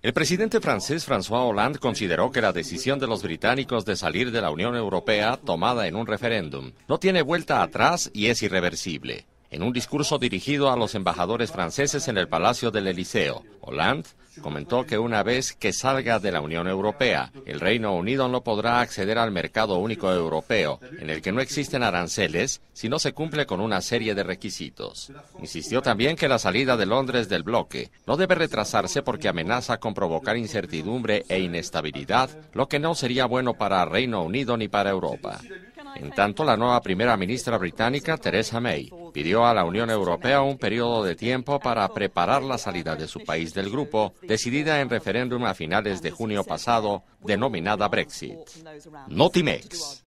El presidente francés François Hollande consideró que la decisión de los británicos de salir de la Unión Europea, tomada en un referéndum, no tiene vuelta atrás y es irreversible. En un discurso dirigido a los embajadores franceses en el Palacio del Elíseo, Hollande comentó que una vez que salga de la Unión Europea, el Reino Unido no podrá acceder al mercado único europeo, en el que no existen aranceles, si no se cumple con una serie de requisitos. Insistió también que la salida de Londres del bloque no debe retrasarse porque amenaza con provocar incertidumbre e inestabilidad, lo que no sería bueno para el Reino Unido ni para Europa. En tanto, la nueva primera ministra británica, Theresa May, pidió a la Unión Europea un periodo de tiempo para preparar la salida de su país del grupo, decidida en referéndum a finales de junio pasado, denominada Brexit. Notimex.